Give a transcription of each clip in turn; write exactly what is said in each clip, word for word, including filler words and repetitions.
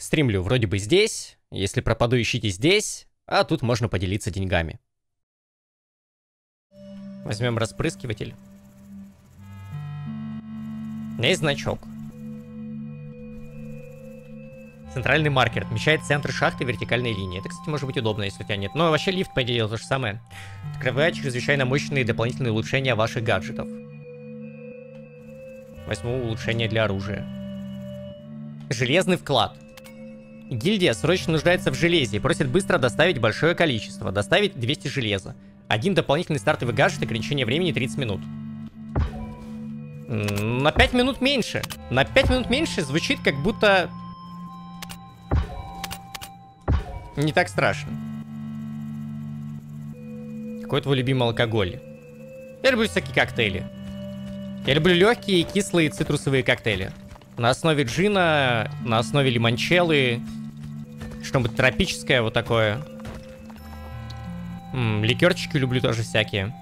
Стримлю вроде бы здесь. Если пропаду, ищите здесь. А тут можно поделиться деньгами. Возьмем распрыскиватель. У меня есть значок. Центральный маркер отмечает центр шахты вертикальной линии. Это, кстати, может быть удобно, если у тебя нет. Но вообще лифт, по идее, делает то же самое. Открывает чрезвычайно мощные дополнительные улучшения ваших гаджетов. Возьму улучшение для оружия. Железный вклад. Гильдия срочно нуждается в железе и просит быстро доставить большое количество. Доставить двести железа. Один дополнительный стартовый гаджет, ограничение времени тридцать минут. На пять минут меньше. На пять минут меньше звучит как будто... не так страшно. Какой твой любимый алкоголь? Я люблю всякие коктейли. Я люблю легкие, кислые, цитрусовые коктейли. На основе джина, на основе лимончеллы. Что-нибудь тропическое вот такое. М-м, ликерчики люблю тоже всякие.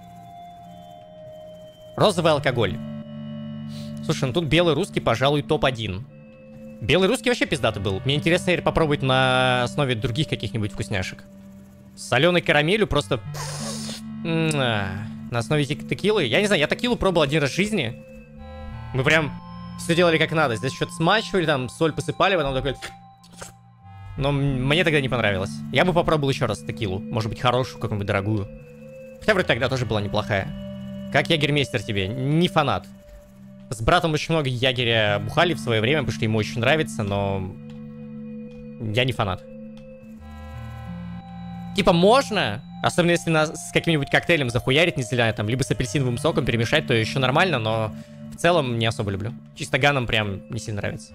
Розовый алкоголь. Слушай, ну тут белый русский, пожалуй, топ один. Белый русский вообще пиздатый был. Мне интересно попробовать на основе других каких-нибудь вкусняшек. С соленой карамелью просто... На основе текилы. Я не знаю, я текилу пробовал один раз в жизни. Мы прям все делали как надо. Здесь что-то смачивали, там соль посыпали, потом такой... Но мне тогда не понравилось. Я бы попробовал еще раз текилу. Может быть, хорошую, какую-нибудь дорогую. Хотя вроде тогда тоже была неплохая. Как ягермейстер тебе? Не фанат. С братом очень много ягеря бухали в свое время, потому что ему очень нравится, но... я не фанат. Типа можно, особенно если нас с каким-нибудь коктейлем захуярить, не знаю, там, либо с апельсиновым соком перемешать, то еще нормально, но в целом не особо люблю. Чисто ганом прям не сильно нравится.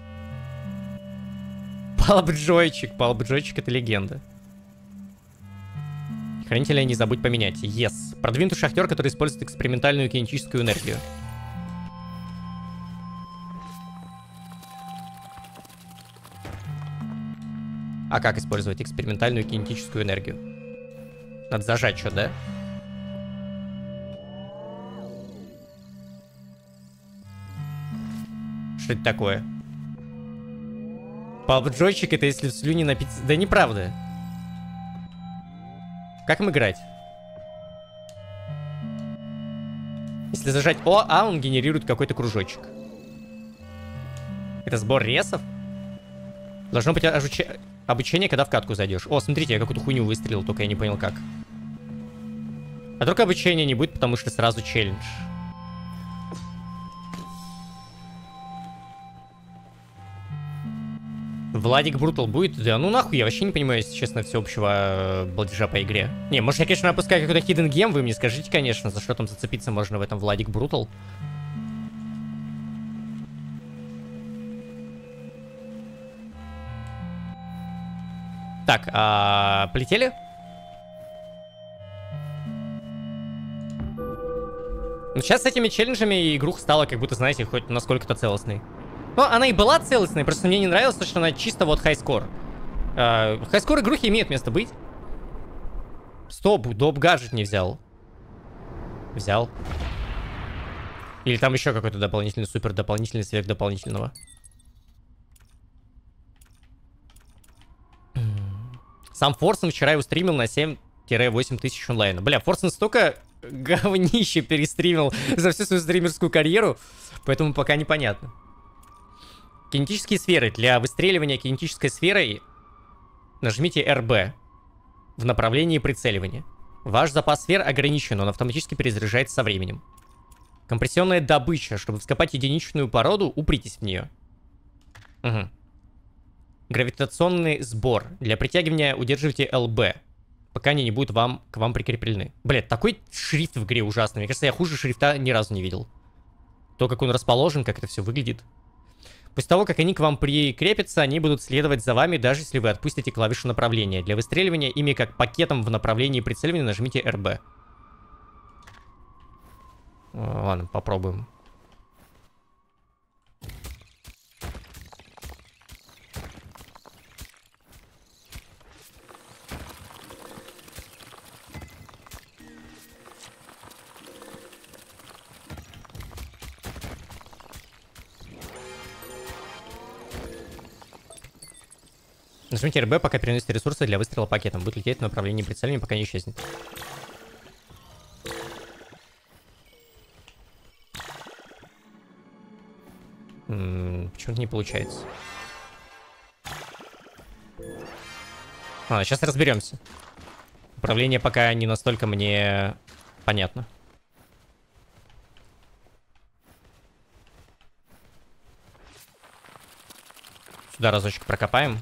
Палп-джойчик, палп-джойчик — это легенда. Хранителя не забудь поменять. Yes. Продвинутый шахтер, который использует экспериментальную кинетическую энергию. А как использовать экспериментальную кинетическую энергию? Надо зажать что, да? Что это такое? Палп-джойчик — это если в слюне напиться... Да неправда. Как им играть? Если зажать О, А, он генерирует какой-то кружочек. Это сбор ресов? Должно быть ожуче... обучение, когда в катку зайдешь. О, смотрите, я какую-то хуйню выстрелил, только я не понял как. А только обучения не будет, потому что сразу челлендж. Владик Брутал будет? Да ну нахуй, я вообще не понимаю, если честно, всеобщего балдежа по игре. Не, может я, конечно, опускаю какой-то hidden гем, вы мне скажите, конечно, за что там зацепиться можно в этом Владик Брутал. Так, а, полетели? Ну, сейчас с этими челленджами игруха стала, как будто, знаете, хоть насколько-то целостной. Ну, она и была целостной, просто мне не нравилось, что она чисто вот хайскор. А, хайскор игрухи имеет место быть. Стоп, доп гаджет не взял. Взял. Или там еще какой-то дополнительный, супер дополнительный, сверх дополнительного. Сам Форсен вчера его стримил на семь-восемь тысяч онлайна. Бля, Форсен столько говнище перестримил за всю свою стримерскую карьеру, поэтому пока непонятно. Кинетические сферы. Для выстреливания кинетической сферой нажмите эр бэ в направлении прицеливания. Ваш запас сфер ограничен, он автоматически перезаряжается со временем. Компрессионная добыча. Чтобы вскопать единичную породу, упритесь в нее. Угу. Гравитационный сбор. Для притягивания удерживайте эл бэ, пока они не будут вам, к вам прикреплены. Блядь, такой шрифт в игре ужасный. Мне кажется, я хуже шрифта ни разу не видел. То, как он расположен, как это все выглядит. После того, как они к вам прикрепятся, они будут следовать за вами, даже если вы отпустите клавишу направления. Для выстреливания ими как пакетом в направлении прицеливания нажмите эр бэ. Ладно, попробуем. Нажмите эр бэ, пока переносите ресурсы для выстрела пакетом. Будет лететь в направлении прицеливания, пока не исчезнет. М-м, почему-то не получается. А, сейчас разберемся. Управление пока не настолько мне понятно. Сюда разочек прокопаем.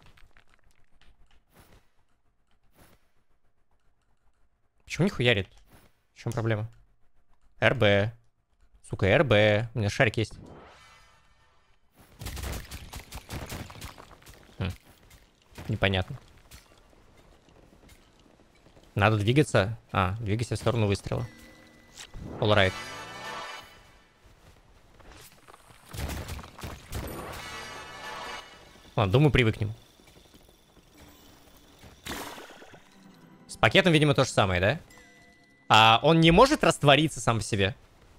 Почему не хуярит? В чем проблема? эр бэ. Сука, эр бэ. У меня шарик есть. Хм. Непонятно. Надо двигаться. А, двигайся в сторону выстрела. All right. Ладно, думаю, привыкнем. С пакетом, видимо, то же самое, да? А он не может раствориться сам по себе?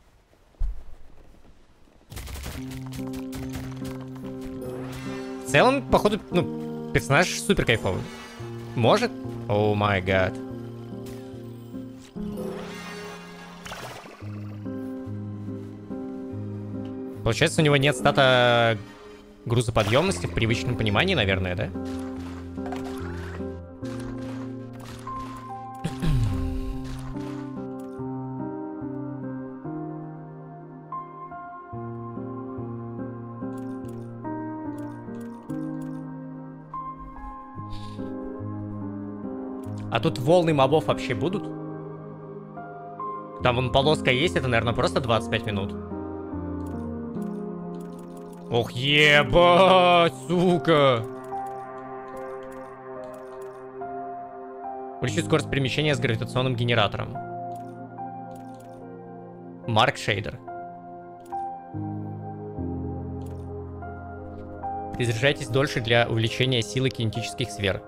В целом, походу, ну, персонаж супер кайфовый. Может? О май гад. Получается, у него нет стата грузоподъемности в привычном понимании, наверное, да? А тут волны мобов вообще будут? Там вон полоска есть, это, наверное, просто двадцать пять минут. Ох, ебать, сука. Увеличить скорость перемещения с гравитационным генератором. Марк Шейдер. Перезаряжайтесь дольше для увеличения силы кинетических сфер.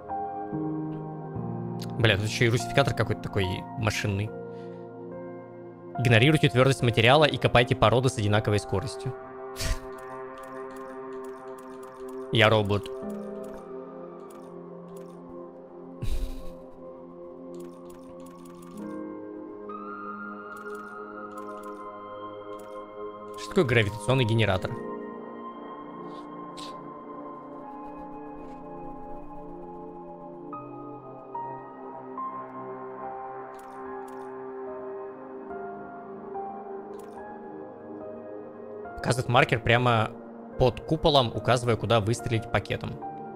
Бля, тут еще и русификатор какой-то такой машинный. Игнорируйте твердость материала и копайте породы с одинаковой скоростью. Я робот. Что такое гравитационный генератор? Показывает маркер прямо под куполом, указывая, куда выстрелить пакетом.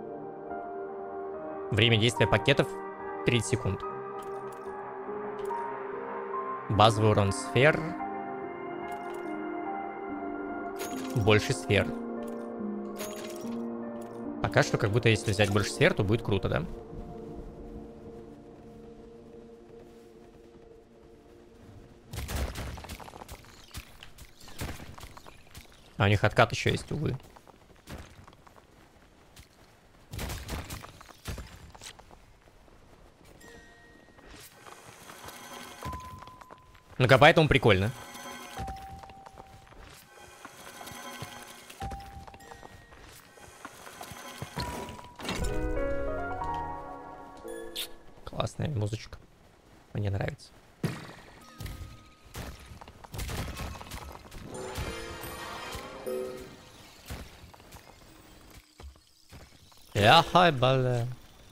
Время действия пакетов тридцать секунд. Базовый урон сфер. Больше сфер. Пока что, как будто если взять больше сфер, то будет круто, да? А у них откат еще есть, увы. Ну-ка, поэтому прикольно. Классная музычка. Мне нравится. Я хай бале.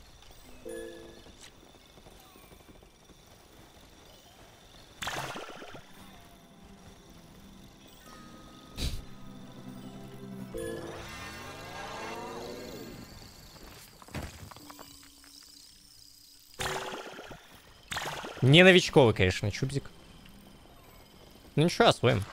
Не новичковый, конечно, чубзик. Ну ничего, освоим.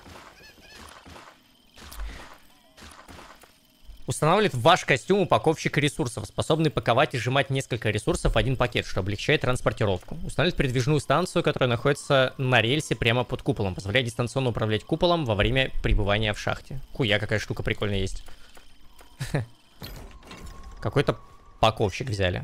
Устанавливает в ваш костюм упаковщик ресурсов, способный паковать и сжимать несколько ресурсов в один пакет, что облегчает транспортировку. Устанавливает передвижную станцию, которая находится на рельсе прямо под куполом. Позволяет дистанционно управлять куполом во время пребывания в шахте. Хуя, какая штука прикольная есть. Какой-то паковщик взяли.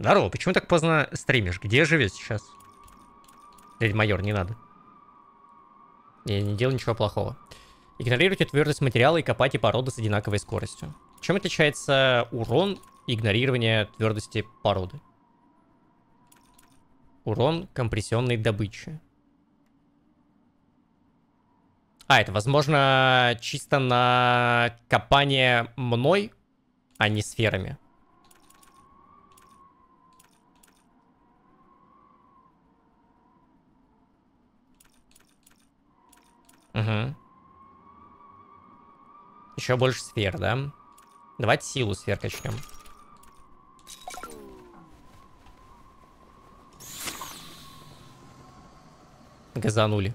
Здорово, почему так поздно стримишь? Где живешь сейчас? Дядя майор, не надо. Я не делаю ничего плохого. Игнорируйте твердость материала и копайте породы с одинаковой скоростью. Чем отличается урон и игнорирование твердости породы? Урон компрессионной добычи. А, это, возможно, чисто на копание мной, а не сферами. Угу. Еще больше сфер, да? Давайте силу сфер качнем. Газанули.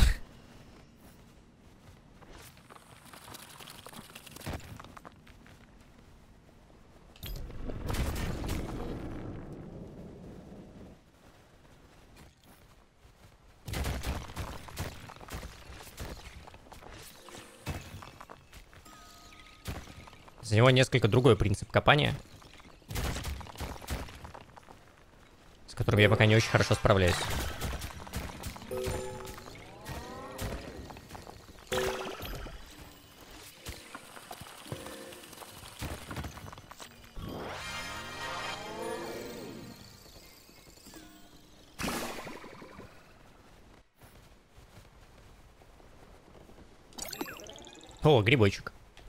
За него несколько другой принцип копания, с которым я пока не очень хорошо справляюсь. О, грибочек.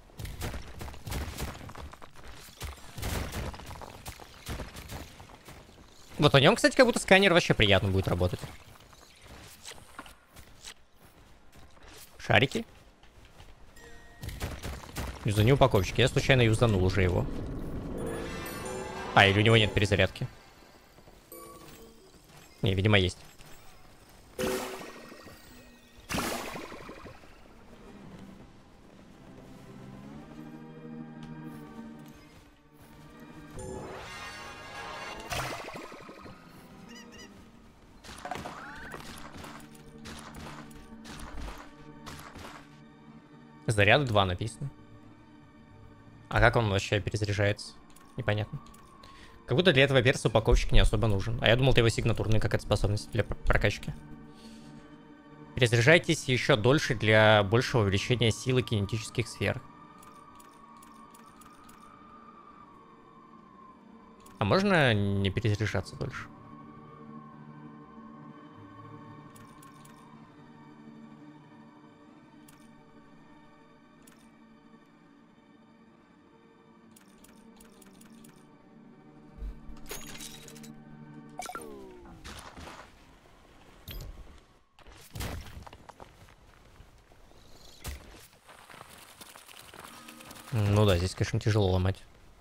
Вот на нем, кстати, как будто сканер вообще приятно будет работать. Шарики. Юзани упаковщик. Я случайно юзанул уже его. А, или у него нет перезарядки. Не, видимо, есть. Заряда два написано. А как он вообще перезаряжается? Непонятно. Как будто для этого перса упаковщик не особо нужен. А я думал, это его сигнатурный какая-то способность для прокачки. Перезаряжайтесь еще дольше для большего увеличения силы кинетических сфер. А можно не перезаряжаться дольше? Ну да, здесь, конечно, тяжело ломать.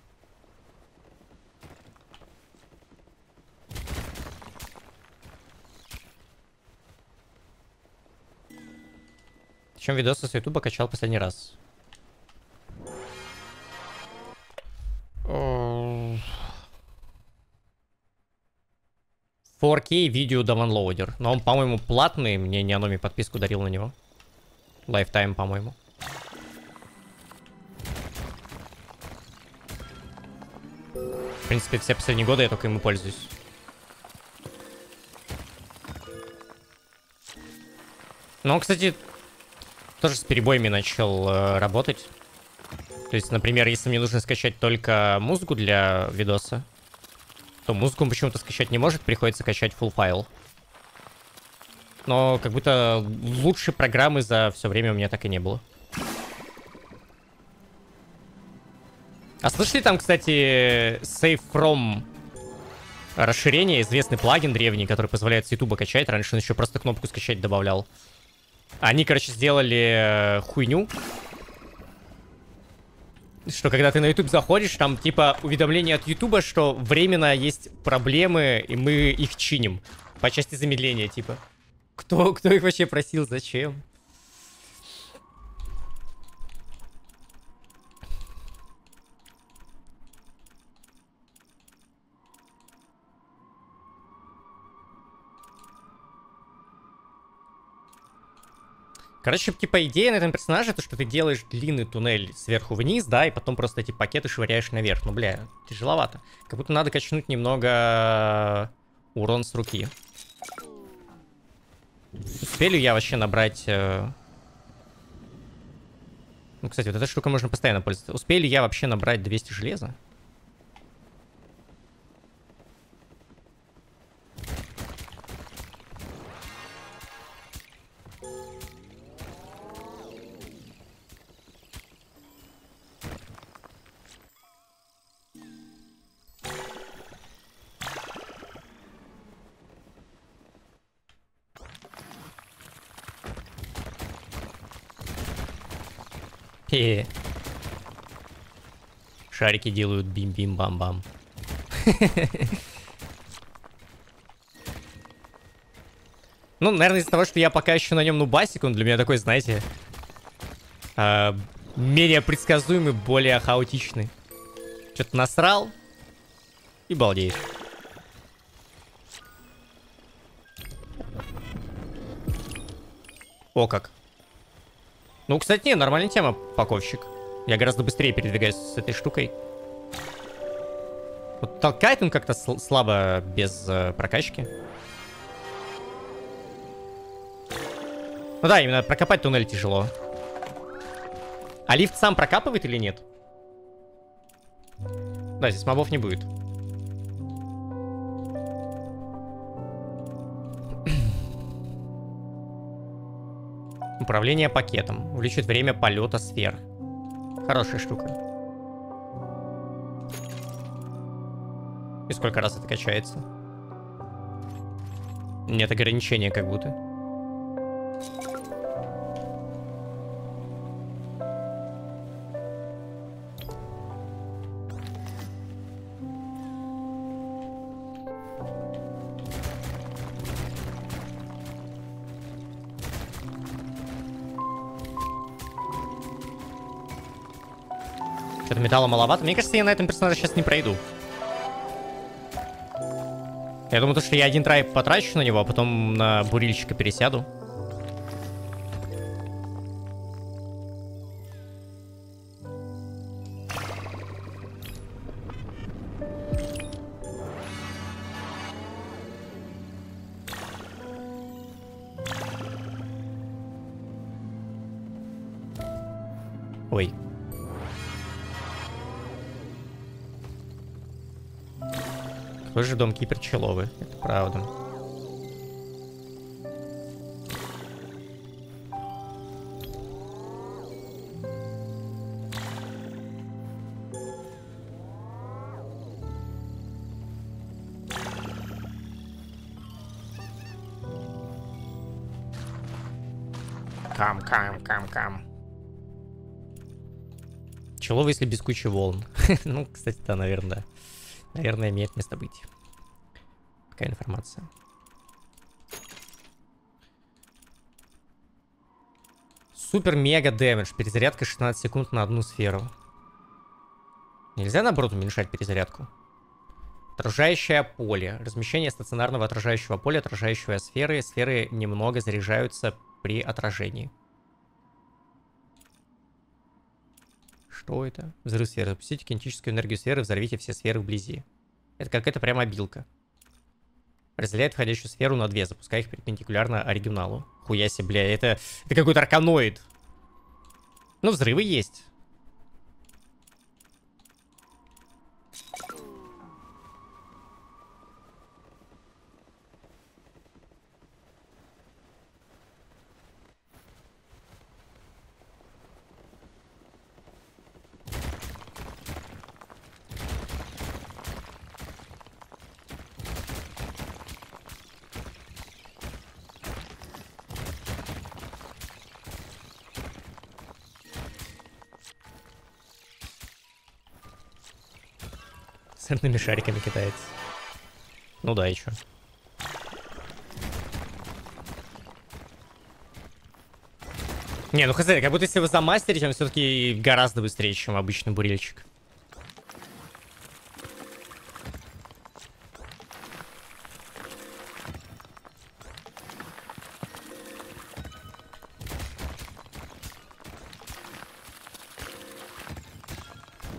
Чем видосы с ютуба качал последний раз? фор кей видео даунлоудер. Но он, по-моему, платный. Мне Неономи подписку дарил на него. Lifetime, по-моему. В принципе, все последние годы я только ему пользуюсь. Но он, кстати, тоже с перебоями начал э, работать. То есть, например, если мне нужно скачать только музыку для видоса, то музыку он почему-то скачать не может, приходится качать full файл. Но как будто лучшей программы за все время у меня так и не было. А слышали там, кстати, Save From расширение, известный плагин древний, который позволяет с ютуба качать. Раньше он еще просто кнопку скачать добавлял. Они, короче, сделали хуйню. Что когда ты на YouTube заходишь, там типа уведомление от ютуба, что временно есть проблемы, и мы их чиним. По части замедления, типа. Кто, кто их вообще просил, зачем? Короче, типа, идея на этом персонаже, то, что ты делаешь длинный туннель сверху вниз, да, и потом просто эти пакеты швыряешь наверх. Ну, бля, тяжеловато. Как будто надо качнуть немного урон с руки. Успею я вообще набрать... Э... Ну, кстати, вот эта штука можно постоянно пользоваться. Успею ли я вообще набрать двести железа? Хе-хе. Шарики делают бим-бим-бам-бам. Ну, наверное, из-за того, что я пока еще на нем нубасик, он для меня такой, знаете, э, менее предсказуемый, более хаотичный. Что-то насрал и балдеешь. О, как. Ну, кстати, не, нормальная тема, паковщик. Я гораздо быстрее передвигаюсь с этой штукой. Вот толкает он как-то слабо без э, прокачки. Ну да, именно прокопать туннель тяжело. А лифт сам прокапывает или нет? Да, здесь мобов не будет. Управление пакетом. Увеличивает время полета сфер. Хорошая штука. И сколько раз это качается? Нет ограничения как будто. Что-то металла маловато. Мне кажется, я на этом персонаже сейчас не пройду. Я думаю, то, что я один трай потрачу на него, а потом на бурильщика пересяду. Ой. Какой же дом Кипер Человы, это правда. Кам, кам, кам, кам. Человы, если без кучи волн. Ну, кстати, да, наверное, да. Наверное, имеет место быть. Какая информация? Супер-мега дэмэдж. Перезарядка шестнадцать секунд на одну сферу. Нельзя, наоборот, уменьшать перезарядку? Отражающее поле. Размещение стационарного отражающего поля, отражающего сферы. Сферы немного заряжаются при отражении. Что это? Взрыв сферы. Запустите кинетическую энергию сферы, взорвите все сферы вблизи. Это какая-то прям обилка. Разделяет входящую сферу на две, запуская их перпендикулярно оригиналу. Хуя себе, бля, это, это какой-то арканоид. Ну, взрывы есть. Сырными шариками кидается. Ну да, и чё. Не, ну хз, как будто если вы замастерите, он все-таки гораздо быстрее, чем обычный бурильщик.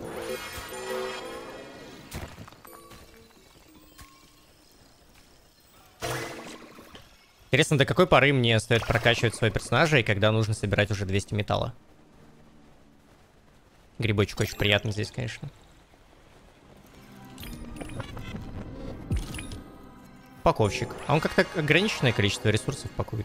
Интересно, до какой поры мне стоит прокачивать своего персонажа и когда нужно собирать уже двести металла. Грибочек очень приятный здесь, конечно. Упаковщик. А он как-то ограниченное количество ресурсов пакует.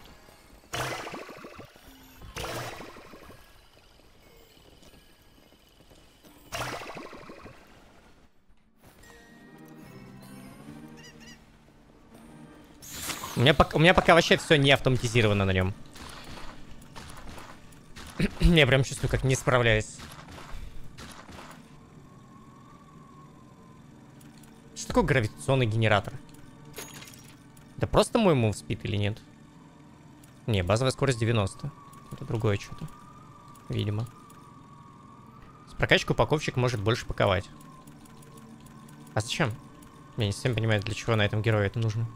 У меня, пока, у меня пока вообще все не автоматизировано на нем. Я прям чувствую, как не справляюсь. Что такое гравитационный генератор? Это просто мой мувспид или нет? Не, базовая скорость девяносто. Это другое что-то. Видимо. С прокачкой упаковщик может больше паковать. А зачем? Я не совсем понимаю, для чего на этом герое это нужно.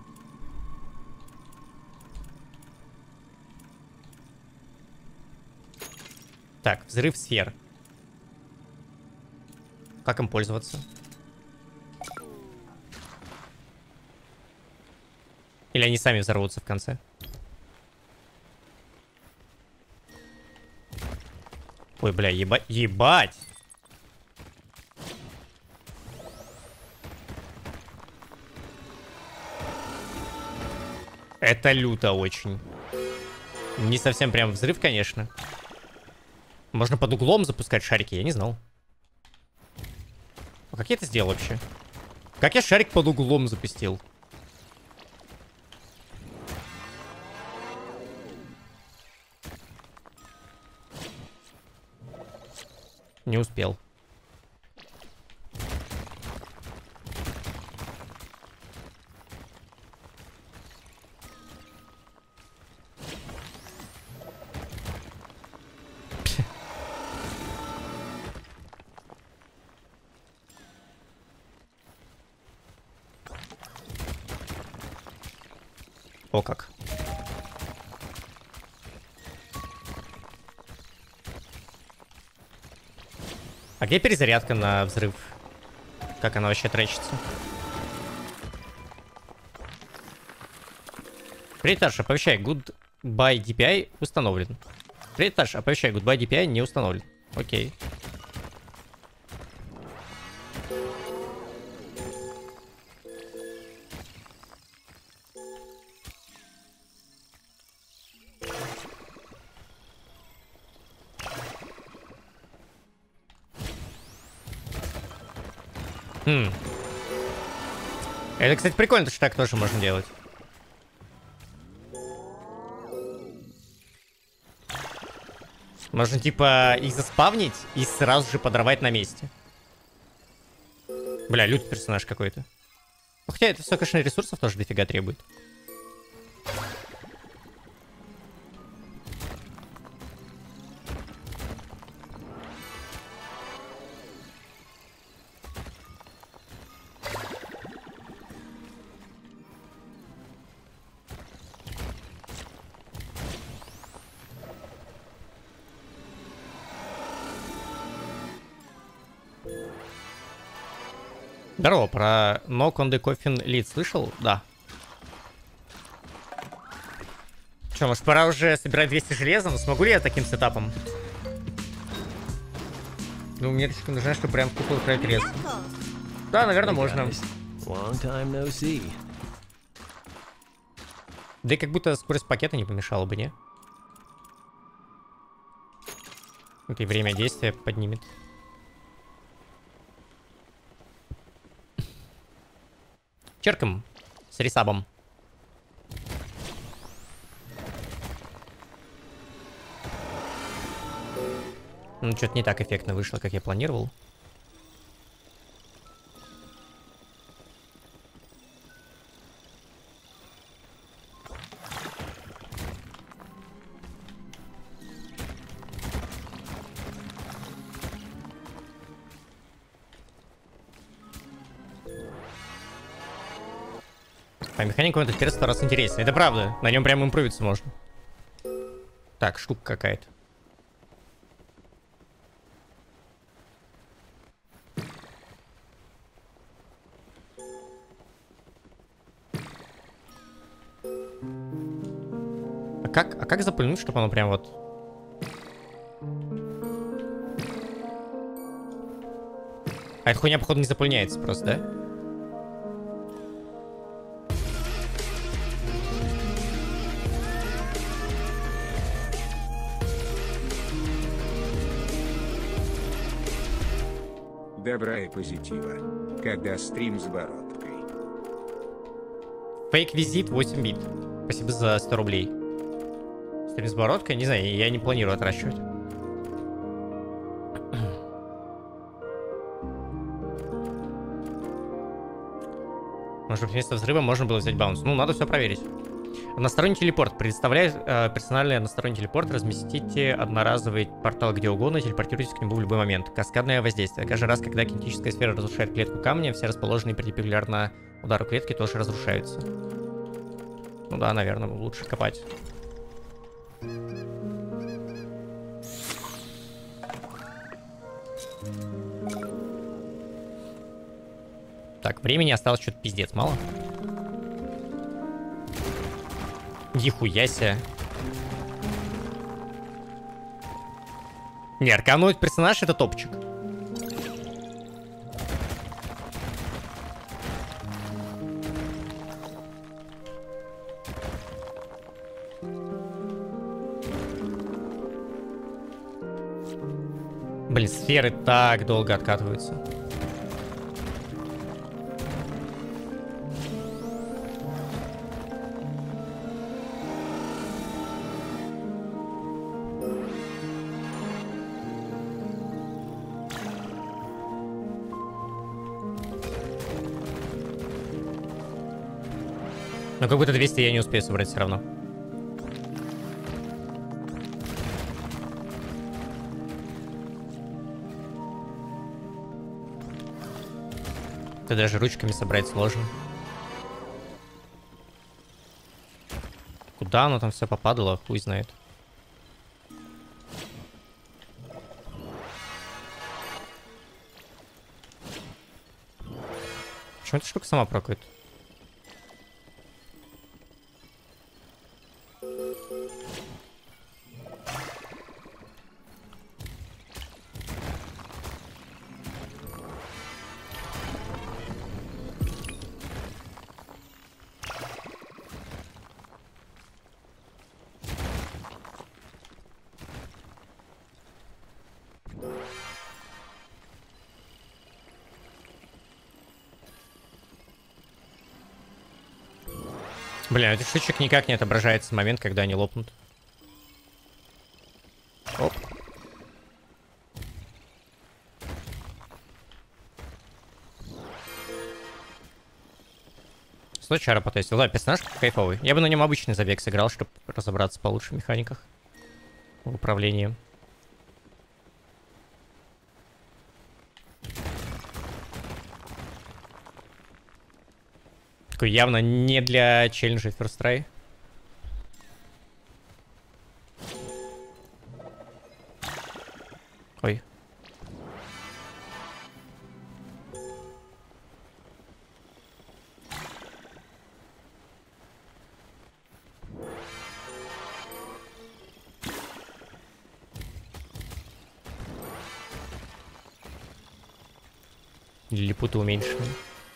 Так, взрыв сфер. Как им пользоваться? Или они сами взорвутся в конце? Ой, бля, еба... ебать! Это люто очень. Не совсем прям взрыв, конечно. Можно под углом запускать шарики, я не знал. А как я это сделал вообще? Как я шарик под углом запустил? Не успел. О как. А где перезарядка на взрыв? Как она вообще тречится? Привет, Таш, оповещай, Goodbye ди пи ай установлен. Привет, Таш, оповещай, Goodbye ди пи ай не установлен. Окей. Хм. Это, кстати, прикольно, что так тоже можно делать. Можно, типа, их заспавнить и сразу же подорвать на месте. Бля, лютый персонаж какой-то. Ну, хотя это все, конечно, ресурсов тоже дофига требует. Здорово, про Knock on the Coffin Lead слышал? Да. Че, может пора уже собирать двести железа? Но смогу ли я таким сетапом? Ну, мне точка нужна, чтобы прям в куклу отправить рез. Да, наверное, можно. Да и как будто скорость пакета не помешала бы, не? Окей, время действия поднимет. Черком с ресабом. Ну, что-то не так эффектно вышло, как я планировал. А механика в этот перс раз интереснее. Это правда. На нем прям импровиться можно. Так, штука какая-то. как, а как запыльнуть, чтобы оно прям вот... А эта хуйня, походу, не запыльняется просто, да? Добра и позитива. Когда стрим с бородкой. Фейк-визит восемь бит. Спасибо за сто рублей. Стрим с бородкой? Не знаю, я не планирую отращивать. Может, вместо взрыва можно было взять баунс. Ну, надо все проверить. Односторонний телепорт. Представляет э, персональный односторонний телепорт. Разместите одноразовый портал где угодно, телепортируйтесь к нему в любой момент. Каскадное воздействие. Каждый раз, когда кинетическая сфера разрушает клетку камня, все расположенные перпендикулярно удару клетки тоже разрушаются. Ну да, наверное, лучше копать. Так, времени осталось что-то пиздец мало. Нихуя себе. Не, аркануть персонаж — это топчик. Блин, сферы так долго откатываются. Но как будто двести я не успею собрать все равно. Это даже ручками собрать сложно. Куда оно там все попадало, хуй знает. Почему эта штука сама прокает? Блин, этих штучек никак не отображается момент, когда они лопнут. Оп. Сто чара потестил. Да, персонаж кайфовый. Я бы на нем обычный забег сыграл, чтобы разобраться получше в механиках. В управлении. Такой явно не для челленджа First Try. Ой. Лилипуты уменьшены.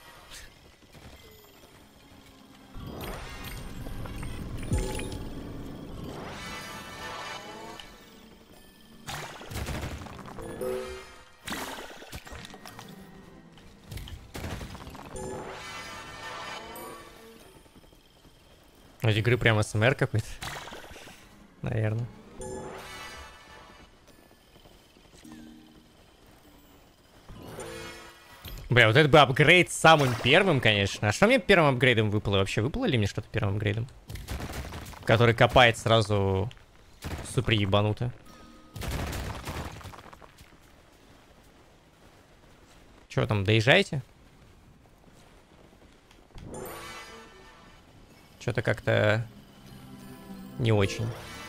Из игры прям эс эм эр какой-то. Наверное. Бля, вот это бы апгрейд самым первым, конечно. А что мне первым апгрейдом выпало? Вообще выпало ли мне что-то первым апгрейдом? Который копает сразу супер ебануто. Чё там, доезжаете? Что-то как-то не очень.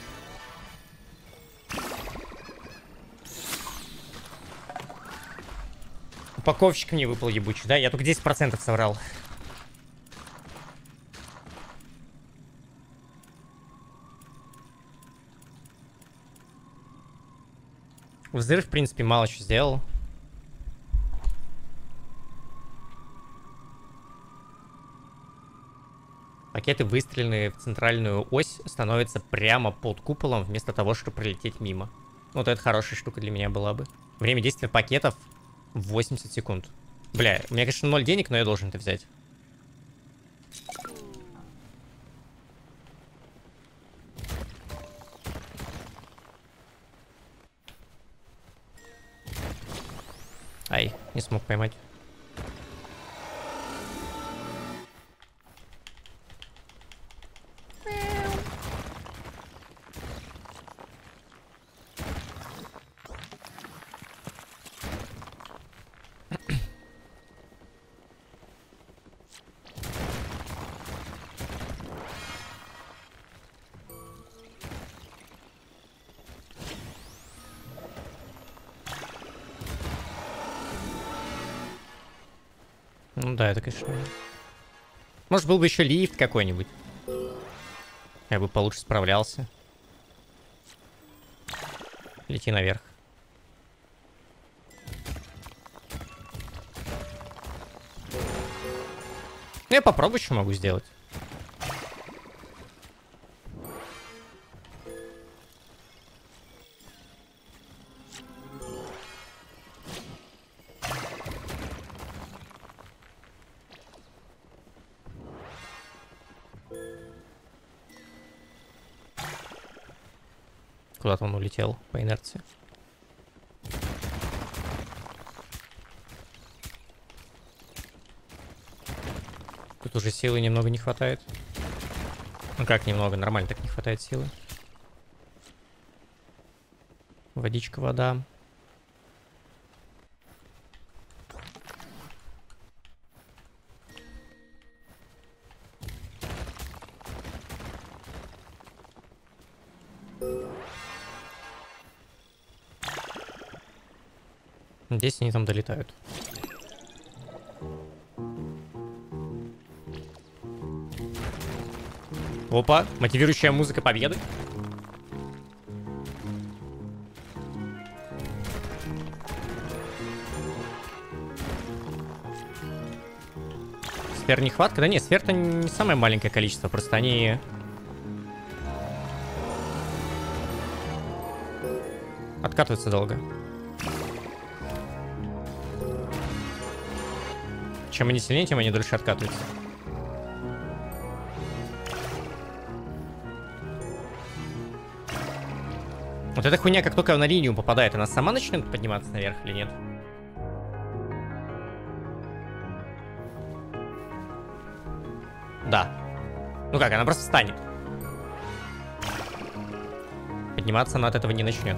Упаковщик мне выпал ебучий, да? Я только десять процентов соврал. Взрыв, в принципе, мало что сделал. Пакеты, выстреленные в центральную ось, становятся прямо под куполом, вместо того, чтобы пролететь мимо. Вот это хорошая штука для меня была бы. Время действия пакетов восемьдесят секунд. Бля, у меня, конечно, ноль денег, но я должен это взять. Ай, не смог поймать. Ну да, это, конечно. Может, был бы еще лифт какой-нибудь. Я бы получше справлялся. Лети наверх. Ну, я попробую, что могу сделать. Куда-то он улетел по инерции. Тут уже силы немного не хватает. Ну как немного, нормально так не хватает силы. Водичка, вода. Здесь они там долетают. Опа, мотивирующая музыка победы. Сфер нехватка? Да нет, сфер-то не самое маленькое количество, просто они... откатываются долго. Чем они сильнее, тем они дольше откатываются. Вот эта хуйня, как только на линию попадает, она сама начнет подниматься наверх или нет? Да. Ну как, она просто встанет. Подниматься она от этого не начнет.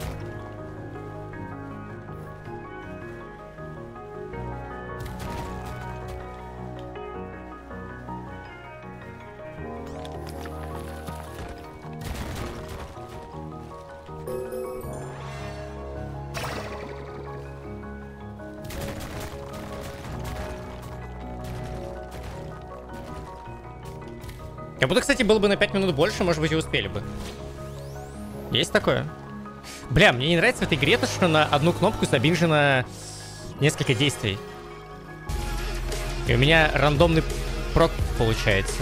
Как будто, кстати, было бы на пять минут больше, может быть, и успели бы. Есть такое? Бля, мне не нравится в этой игре то, что на одну кнопку забинжено несколько действий. И у меня рандомный прок получается.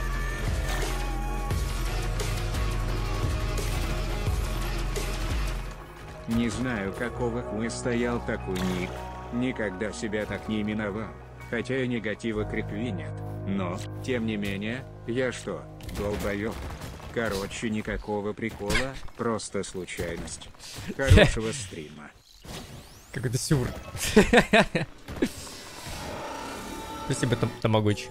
Не знаю, какого хуя стоял такой ник. Никогда себя так не именовал. Хотя и негатива к рекви нет. Но, тем не менее, я что, долбоёб? Короче, никакого прикола, просто случайность. Хорошего стрима. Какой-то сюр. Спасибо, тамагочи.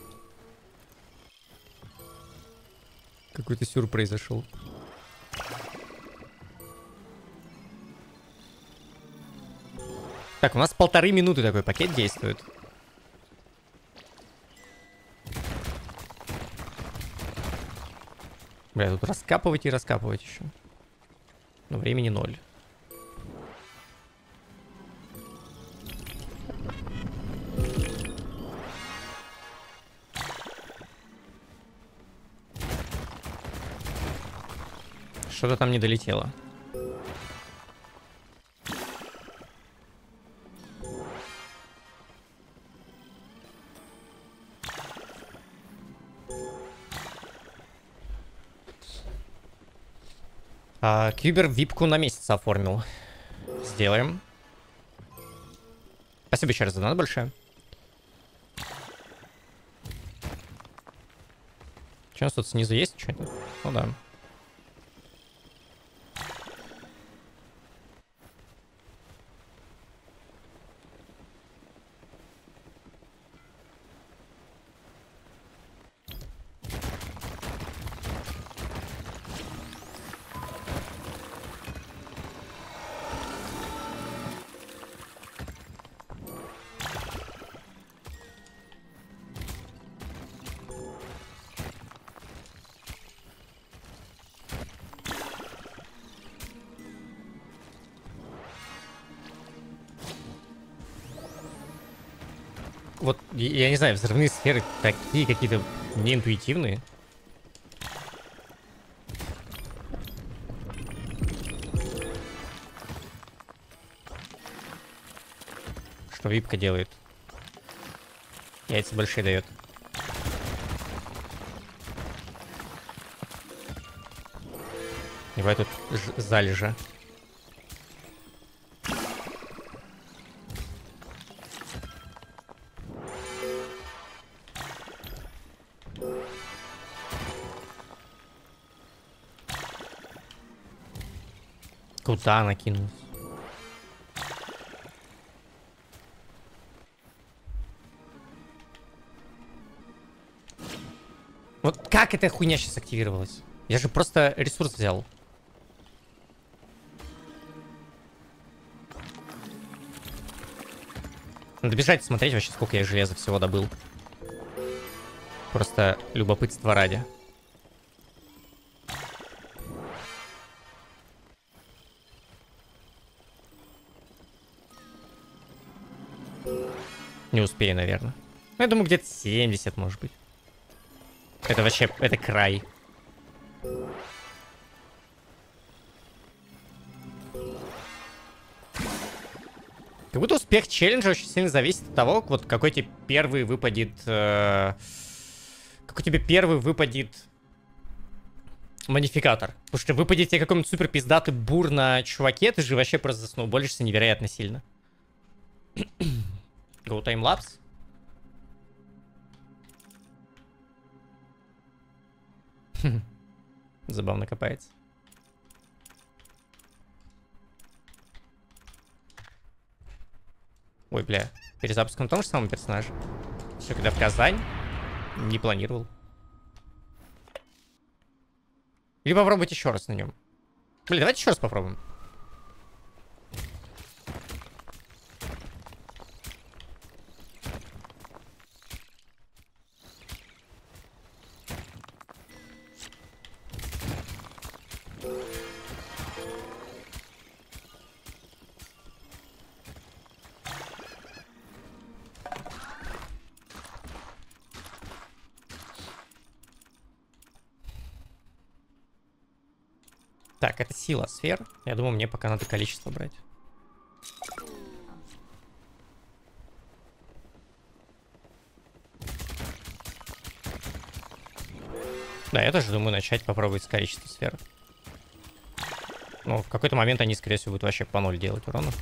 Какой-то сюр произошел. Так, у нас полторы минуты такой пакет действует. Бля, тут раскапывать и раскапывать еще. Но времени ноль. Что-то там не долетело. А, Кьюбер випку на месяц оформил. Сделаем. Спасибо еще раз за донат большое. Что у нас тут снизу есть что-то? Ну да. Вот, я не знаю, взрывные сферы такие какие-то неинтуитивные. Что випка делает? Яйца большие дает. Ебать, тут залежа. Куда накинулась? Вот как эта хуйня сейчас активировалась? Я же просто ресурс взял. Надо бежать смотреть вообще, сколько я железа всего добыл. Просто любопытство ради. Не успею, наверное. Ну, я думаю, где-то семьдесят, может быть. Это вообще, это край. Как будто успех челленджа очень сильно зависит от того, вот какой тебе первый выпадет... Э, какой тебе первый выпадет модификатор. Потому что выпадет тебе какой-нибудь супер пиздатый бур на чуваке, ты же вообще просто засноуболишься невероятно сильно. Go таймлапс. Забавно копается. Ой, бля. Перезапуск на том же самом персонаже. Все, когда в Казань. Не планировал. Или попробовать еще раз на нем. Блин, давайте еще раз попробуем. Так, это сила сфер. Я думаю, мне пока надо количество брать. Да, я тоже думаю начать попробовать с количества сфер. Ну, в какой-то момент они, скорее всего, будут вообще по ноль делать урона.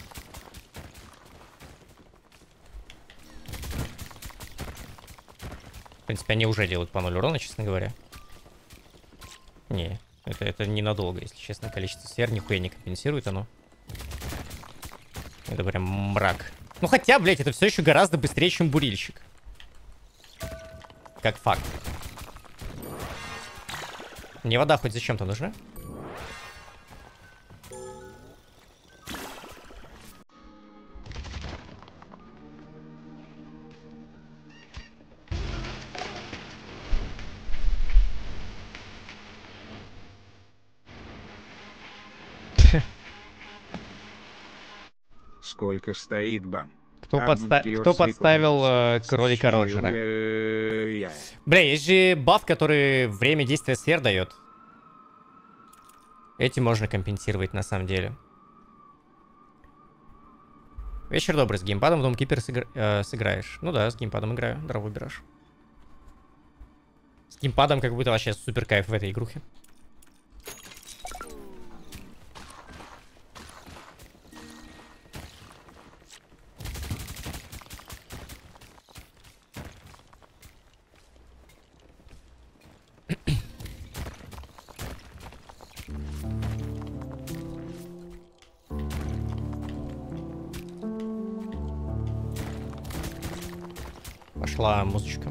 В принципе, они уже делают по ноль урона, честно говоря. Не. Это, это ненадолго, если честно. Количество сфер нихуя не компенсирует оно. Это прям мрак. Ну хотя, блядь, это все еще гораздо быстрее, чем бурильщик. Как факт. Мне вода хоть зачем-то нужна? Сколько стоит бам? Кто, подста... Кто подставил э, кролика Роджера? Бля, есть же баф, который время действия сфер дает. Этим можно компенсировать на самом деле. Вечер добрый, с геймпадом в Дом Кипер сыгр... э, сыграешь. Ну да, с геймпадом играю, здорово выбираешь. С геймпадом как будто вообще супер кайф в этой игрухе. Пошла музычка.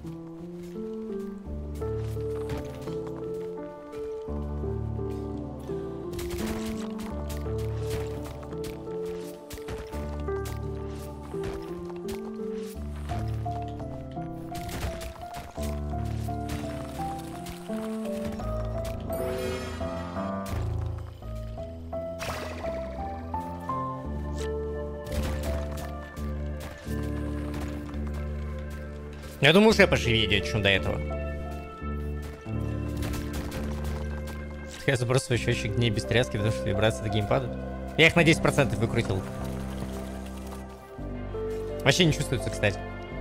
Я думаю, уже поживее идет, чем до этого. Я забросил счетчик дней без тряски, потому что вибрации до геймпада. Я их на десять процентов выкрутил. Вообще не чувствуется, кстати.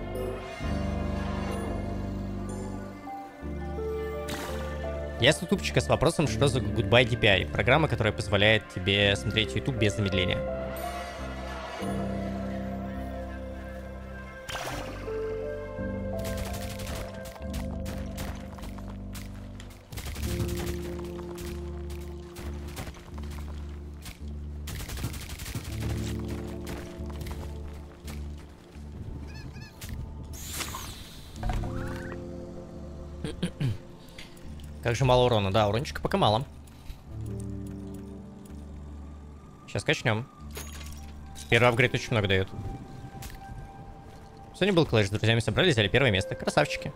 Я с ютубчика с вопросом, что за Goodbye ди пи ай. Программа, которая позволяет тебе смотреть YouTube без замедления. Как же мало урона. Да, урончика пока мало. Сейчас качнем. Первый апгрейд очень много дает. Сегодня был клэш, с друзьями собрались, взяли первое место. Красавчики.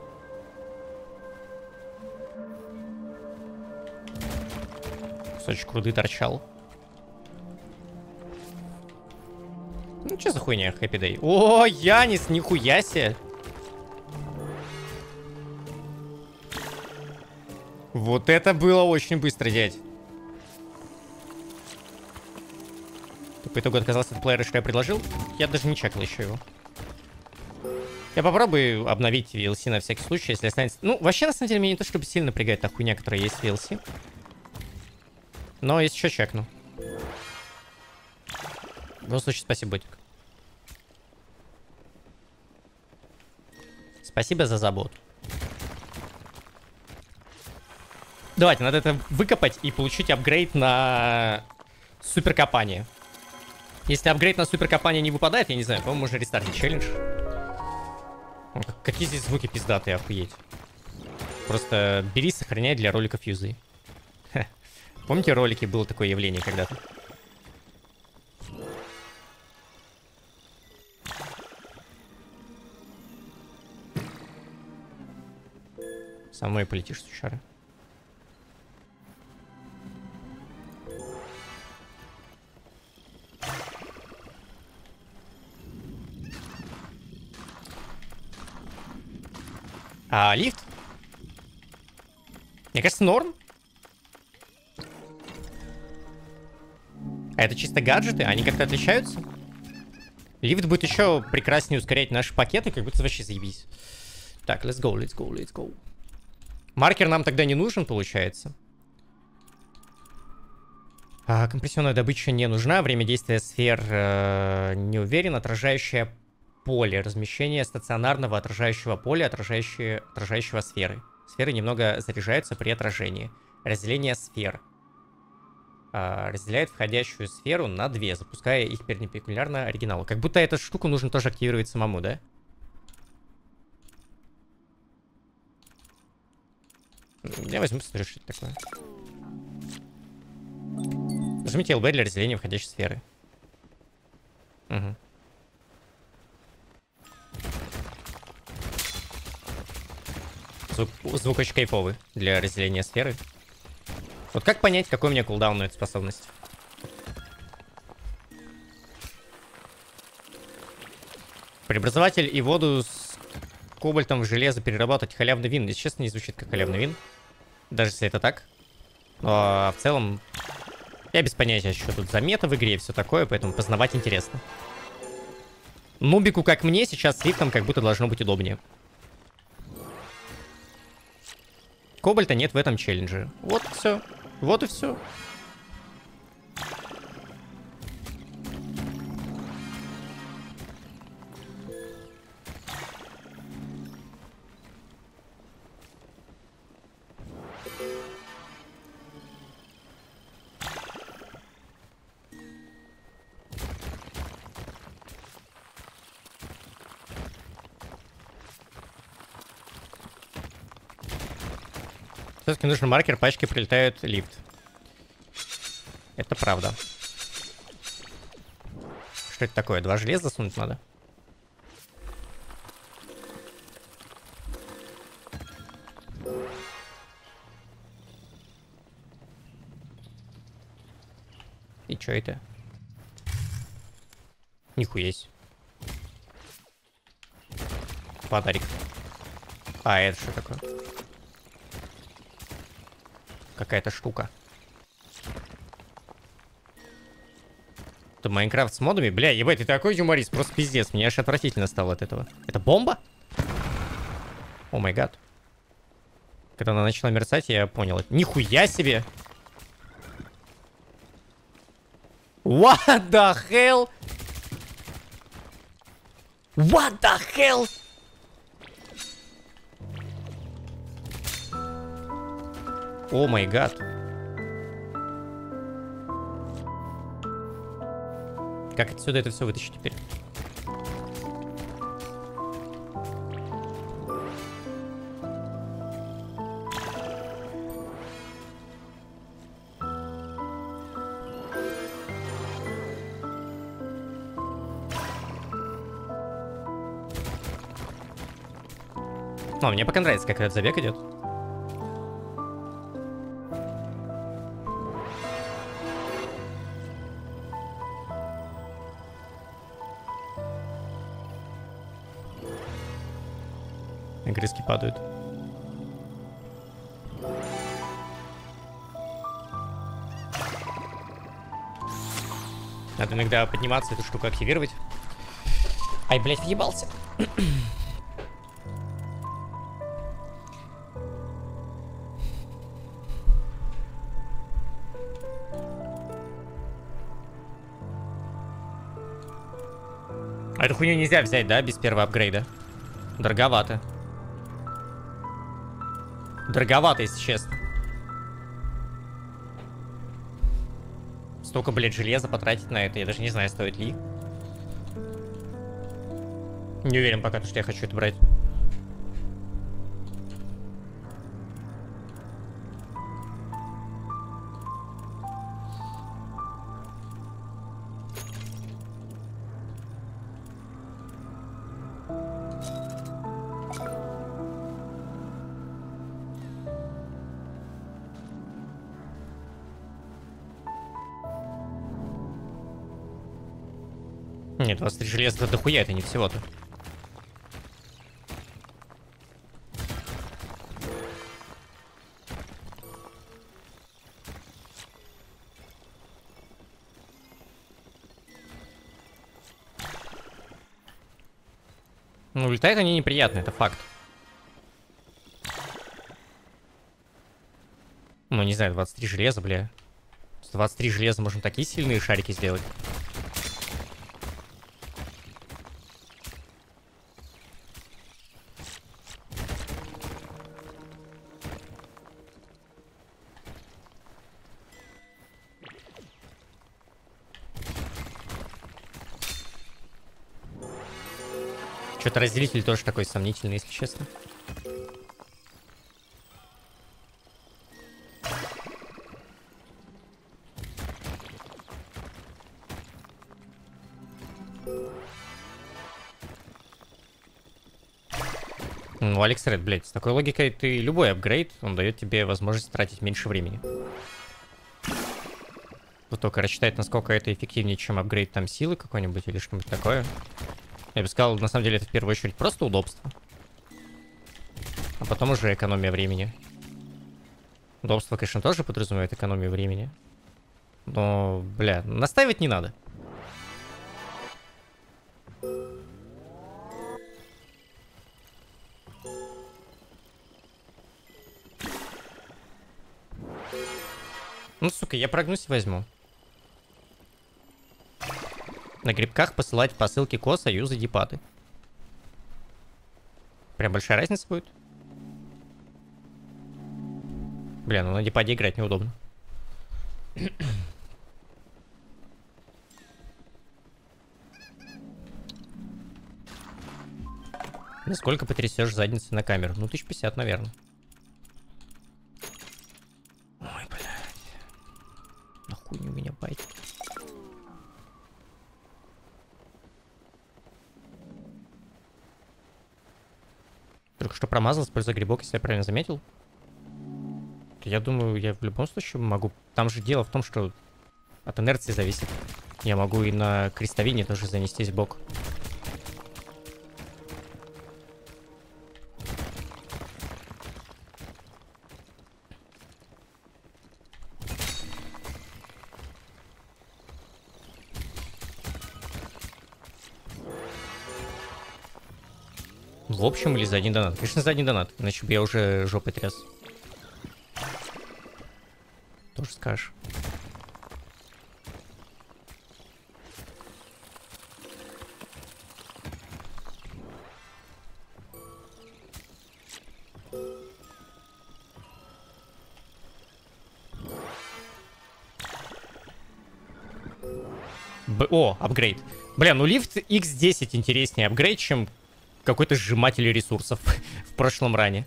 Кусочек руды торчал. Ну, что за хуйня, Happy Day? О, Янис, нихуя себе! Вот это было очень быстро, дядь. Ты по итогу отказался от плеера, что я предложил? Я даже не чекал еще его. Я попробую обновить ви эл си на всякий случай, если останется... Ну, вообще, на самом деле, меня не то чтобы сильно напрягает та хуйня, которая есть в ви эл си. Но если что, чекну. В любом случае, спасибо, Ботик. Спасибо за заботу. Давайте, надо это выкопать и получить апгрейд на суперкопание. Если апгрейд на суперкопание не выпадает, я не знаю, по-моему, можно рестартить челлендж. О, какие здесь звуки пиздатые, охуеть. Просто бери, сохраняй для роликов юзай. Помните, ролики было такое явление когда-то? Со мной полетишь, сучара. А, лифт? Мне кажется, норм. А это чисто гаджеты? Они как-то отличаются? Лифт будет еще прекраснее ускорять наши пакеты, как будто вообще заебись. Так, let's go, let's go, let's go. Маркер нам тогда не нужен, получается. А, компрессионная добыча не нужна. Время действия сфер э, не уверен. Отражающее поле. Размещение стационарного отражающего поля, отражающее, отражающего сферы. Сферы немного заряжаются при отражении. Разделение сфер. А, разделяет входящую сферу на две, запуская их перпендикулярно оригиналу. Как будто эту штуку нужно тоже активировать самому, да? Я возьму, посмотрю, что это такое. Нажмите эл бэ для разделения входящей сферы. Угу. Звук, звук очень кайфовый для разделения сферы. Вот как понять, какой у меня кулдаун на эту способность? Преобразователь и воду с кобальтом в железо переработать. Халявный вин. Если честно, не звучит как халявный вин. Даже если это так. Но в целом я без понятия, что тут за мета в игре и все такое, поэтому познавать интересно. Нубику, как мне, сейчас с лифтом как будто должно быть удобнее. Кобальта нет в этом челлендже. Вот все. Вот и все. Все-таки нужен маркер, пачки прилетают лифт. Это правда. Что это такое? Два железа засунуть надо? И чё это? Нихуясь. Подарик. А, это что такое? Какая-то штука. Это Майнкрафт с модами? Бля, ебать, ты такой юморист, просто пиздец. Мне аж отвратительно стало от этого. Это бомба? О май гад. Когда она начала мерцать, я понял это. Нихуя себе! What the hell? What the hell? О май гад. Как отсюда это все вытащить теперь? Ну, мне пока нравится, как этот забег идет. Игрыски падают. Надо иногда подниматься, эту штуку активировать. Ай, блядь, въебался. А эту хуйню нельзя взять, да, без первого апгрейда? Дороговато. Дороговато, если честно. Столько, блядь, железа потратить на это. Я даже не знаю, стоит ли. Не уверен пока, что я хочу это брать. Нет, двадцать три железа дохуя, это не всего-то. Ну, улетают они неприятно, это факт. Ну, не знаю, двадцать три железа, бля. С двадцать три железа можно такие сильные шарики сделать. Что-то разделитель тоже такой сомнительный, если честно. Ну, Алекс Ред, блядь, с такой логикой ты любой апгрейд, он дает тебе возможность тратить меньше времени. Вот только рассчитать, насколько это эффективнее, чем апгрейд там силы какой-нибудь или что-нибудь такое. Я бы сказал, на самом деле, это в первую очередь просто удобство. А потом уже экономия времени. Удобство, конечно, тоже подразумевает экономию времени. Но, бля, настаивать не надо. Ну, сука, я прогнусь и возьму. На грибках посылать посылки коса, юзы, дипаты. Прям большая разница будет? Бля, ну на дипаде играть неудобно. Насколько потрясешь задницей на камеру? Ну, тысяч пятьдесят, наверное. Только что промазал, используя грибок, если я правильно заметил. Я думаю, я в любом случае могу... Там же дело в том, что от инерции зависит. Я могу и на крестовине тоже занестись в бок. В общем, или за один донат? Конечно, за один донат, иначе бы я уже жопой тряс. Тоже скажешь. Б О, апгрейд. Бля, ну лифт икс десять интереснее апгрейд, чем какой-то сжиматель ресурсов в прошлом ране.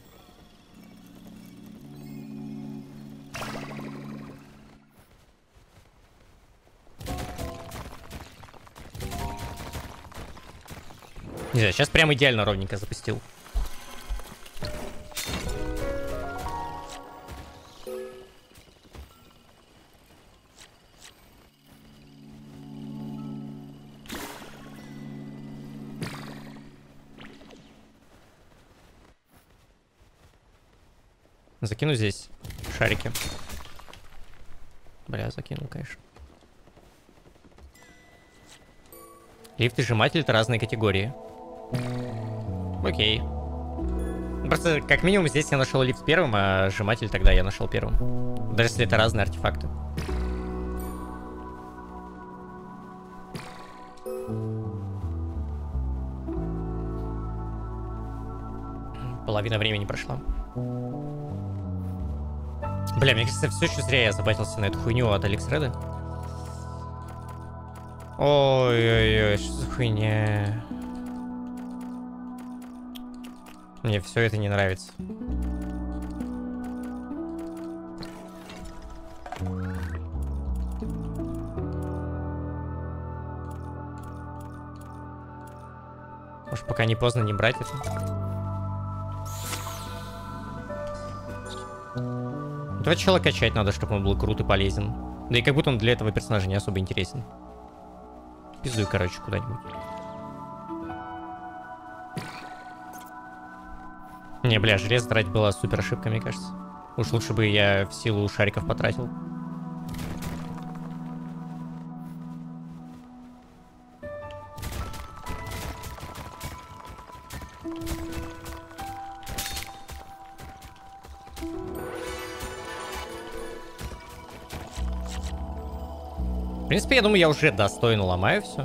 Не знаю, сейчас прям идеально ровненько запустил. Закину здесь шарики. Бля, закинул, конечно. Лифт и сжиматель — это разные категории. Окей. Просто, как минимум, здесь я нашел лифт первым, а сжиматель тогда я нашел первым. Даже если это разные артефакты. Половина времени прошла. Бля, мне кажется, все еще зря я забатился на эту хуйню от Алекс-Реда. Ой-ой-ой, что за хуйня? Мне все это не нравится. Может, пока не поздно не брать это? Этого чела качать надо, чтобы он был крут и полезен. Да и как будто он для этого персонажа не особо интересен. Пиздуй, короче, куда-нибудь. Не, бля, железо тратить была супер ошибка, мне кажется. Уж лучше бы я в силу шариков потратил. В принципе, я думаю, я уже достойно ломаю все.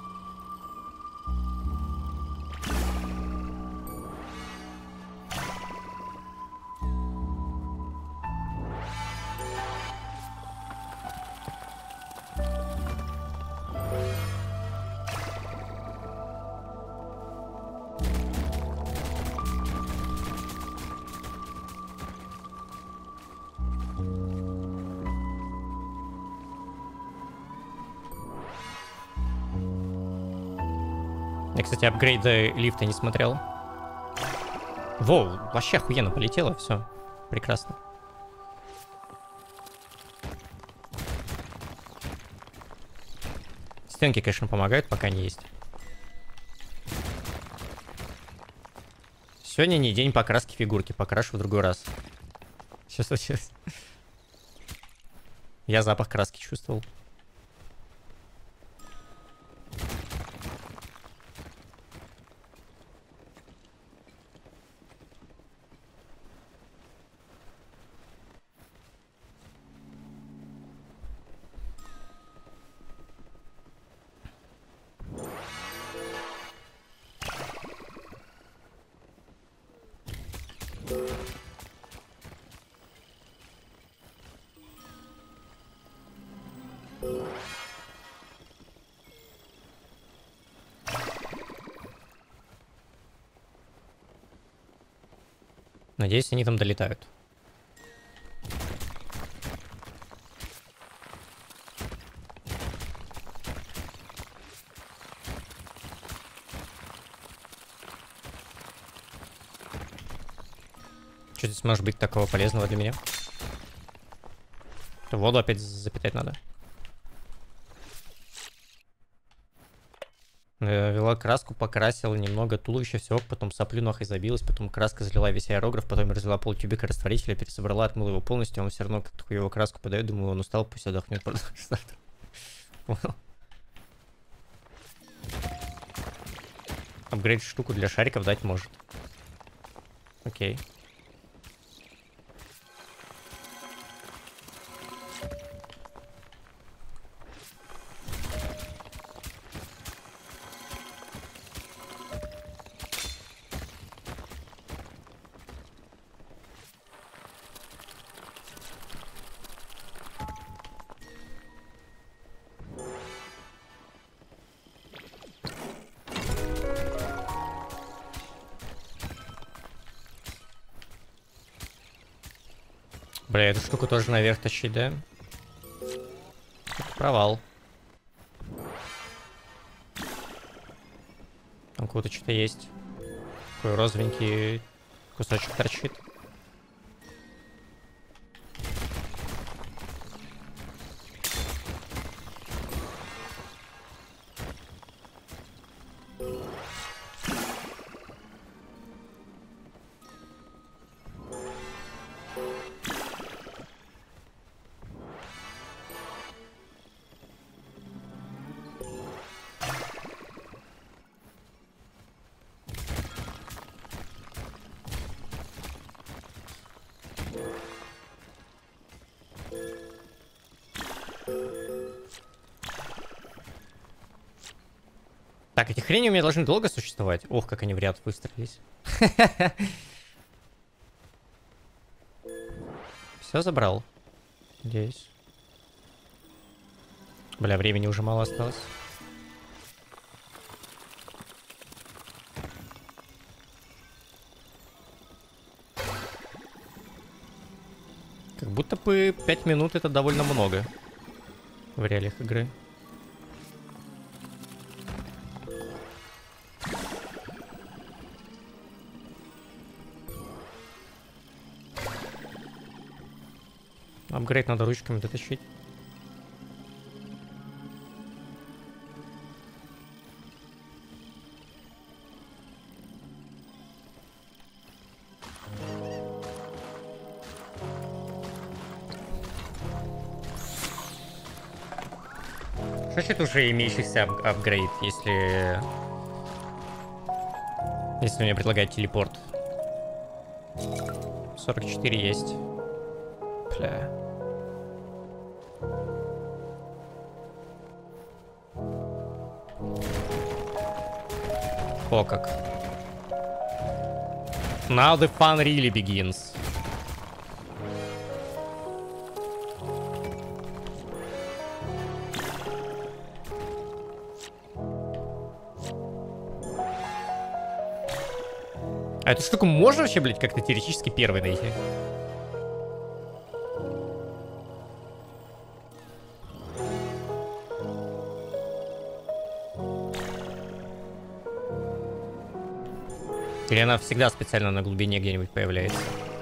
Я, кстати, апгрейды лифта не смотрел. Воу, вообще охуенно полетело, все. Прекрасно. Стенки, конечно, помогают, пока не есть. Сегодня не день покраски фигурки, покрашу в другой раз. Что случилось? Я запах краски чувствовал. Надеюсь, они там долетают. Что здесь может быть такого полезного для меня? Воду опять запитать надо. Вела краску, покрасила немного туловища, все, потом соплю нахуй забилась, потом краска залила весь аэрограф, потом разлила полтюбика растворителя, пересобрала, отмыла его полностью, он все равно как-то его краску подает, думаю, он устал, пусть отдохнет. Понял. Апгрейд штуку для шариков дать может. Окей. Бля, эту штуку тоже наверх тащить, да? Провал. Там кого-то что-то есть. Такой розовенький кусочек торчит. Так, эти хрени у меня должны долго существовать. Ох, как они в ряд выстроились. Все забрал. Надеюсь. Бля, времени уже мало осталось. Как будто бы пять минут это довольно много в реалиях игры. Апгрейд надо ручками дотащить. Что это уже имеющийся ап апгрейд, если... Если мне предлагают телепорт? сорок четыре есть. Бля. О, как. Now the fun really begins. А эту штуку можно вообще, блядь, как-то теоретически первой найти? Или она всегда специально на глубине где-нибудь появляется?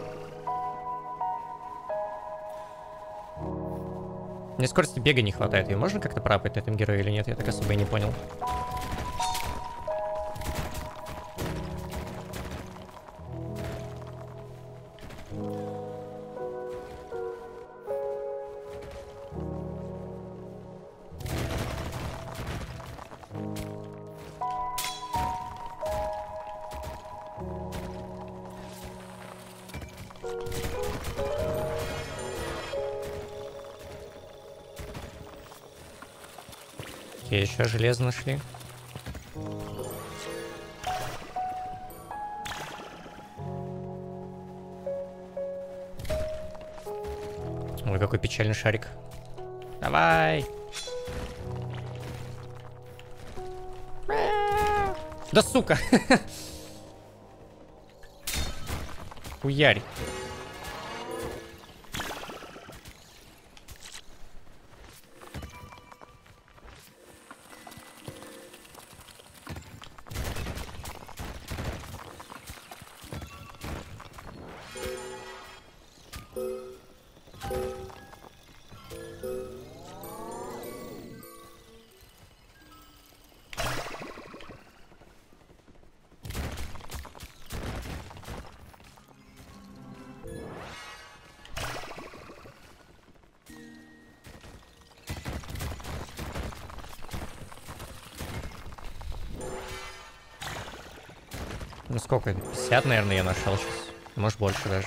Мне скорости бега не хватает. Ее можно как-то пропать на этом герое или нет? Я так особо и не понял. Еще железо нашли. Ой, какой печальный шарик. Давай. Да сука. Хуярь. Ну сколько? пятьдесят, наверное, я нашел сейчас. Может, больше даже.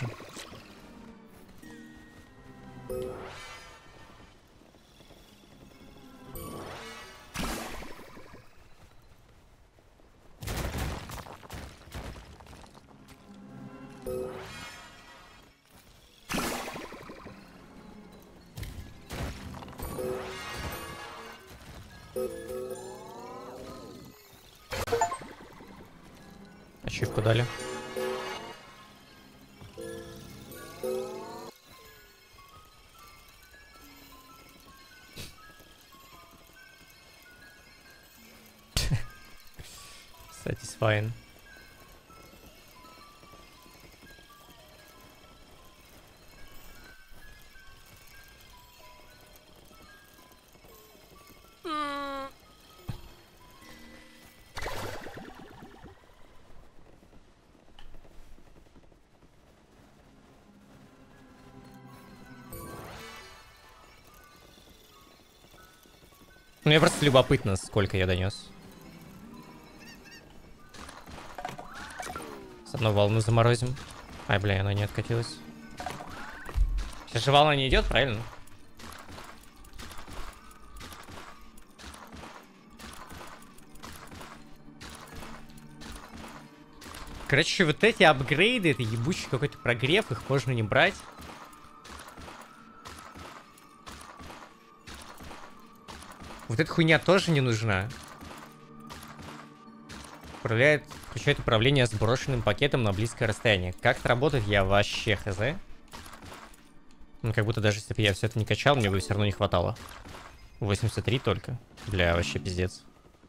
Ачивку дали. Satisfying. Мне просто любопытно, сколько я донес. С одной волны заморозим. Ай, бля, она не откатилась. Сейчас же волна не идет, правильно? Короче, вот эти апгрейды, это ебучий какой-то прогрев, их можно не брать. Вот эта хуйня тоже не нужна. Управляет, включает управление сброшенным пакетом на близкое расстояние. Как это работает, я вообще хз. Ну, как будто даже если бы я все это не качал, мне бы все равно не хватало. восемьдесят три только. Бля, вообще пиздец.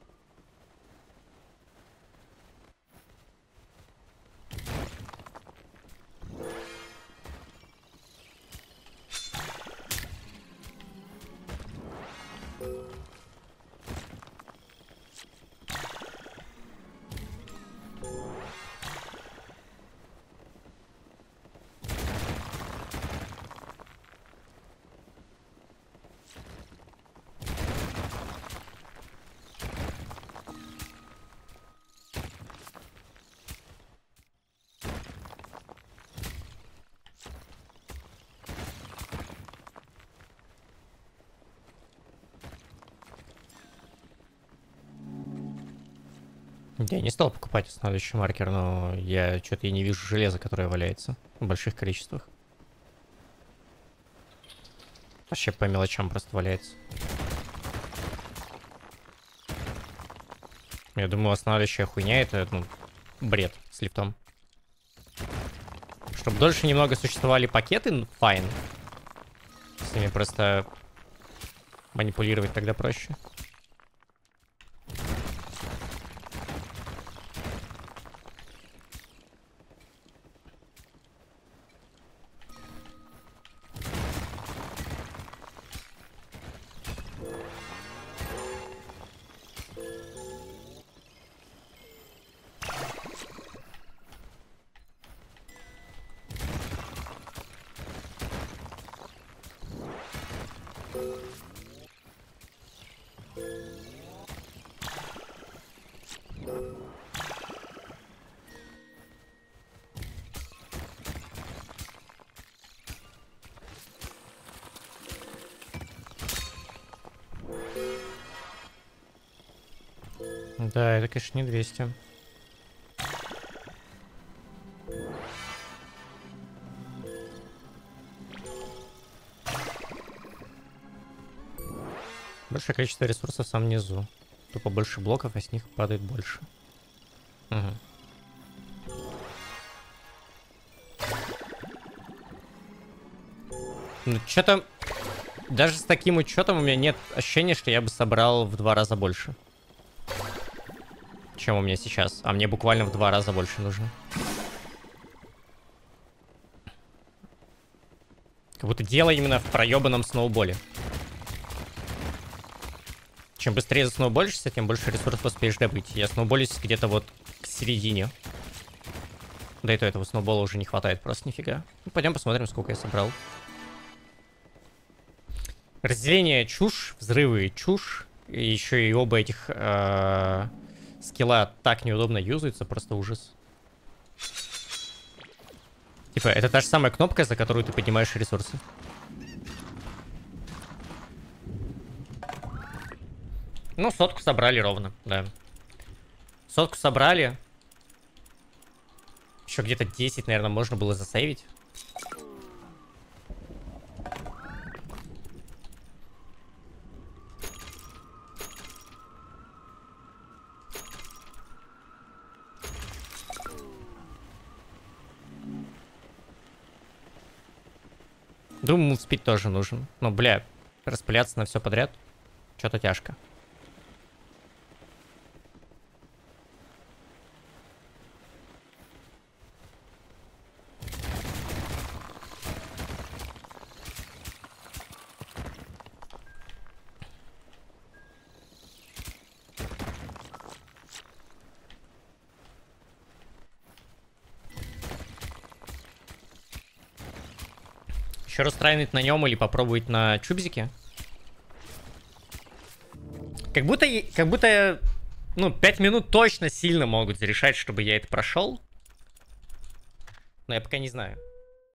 Я не стал покупать устанавливающий маркер, но я что-то и не вижу железа, которое валяется в больших количествах. Вообще по мелочам просто валяется. Я думаю, останавливающая хуйня — это, ну, бред с лифтом. Чтобы дольше немного существовали пакеты, ну, файн. С ними просто манипулировать тогда проще. Да, это, конечно, не двести. Большее количество ресурсов в самом низу. Тупо больше блоков, а с них падает больше. Угу. Ну, что-то... Даже с таким учетом у меня нет ощущения, что я бы собрал в два раза больше, чем у меня сейчас. А мне буквально в два раза больше нужно. Как будто дело именно в проебанном сноуболе. Чем быстрее засноуболишься, тем больше ресурсов успеешь добыть. Я сноуболюсь где-то вот к середине. Да и то этого сноубола уже не хватает просто нифига. Ну, пойдем посмотрим, сколько я собрал. Разделение чушь, взрывы чушь. И еще и оба этих э, скилла так неудобно юзаются, просто ужас. Типа, это та же самая кнопка, за которую ты поднимаешь ресурсы. Ну, сотку собрали ровно, да. Сотку собрали. Еще где-то десять, наверное, можно было засейвить. Думаю, мувспид тоже нужен. Ну, бля, распыляться на все подряд. Что-то тяжко. Еще раз трайнуть на нем или попробовать на чубзике. Как будто, как будто, ну, пять минут точно сильно могут решать, чтобы я это прошел. Но я пока не знаю.